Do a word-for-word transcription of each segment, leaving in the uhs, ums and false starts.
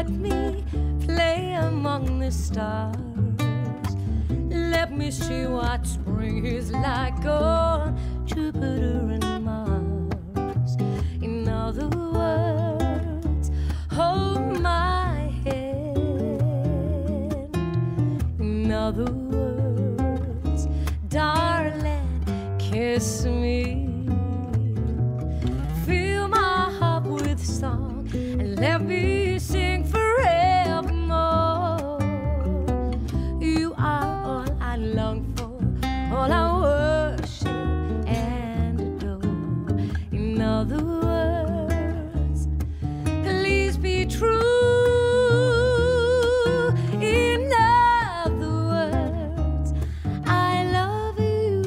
let me play among the stars. Let me see what spring is like on Jupiter and Mars. In other words, hold my hand. In other words, darling, kiss me. Fill my heart with song and let me sing forevermore. You are all I long for, all I worship and adore. In other words, please be true. In other words, I love you.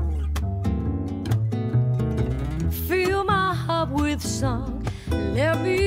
Fill my heart with song, let me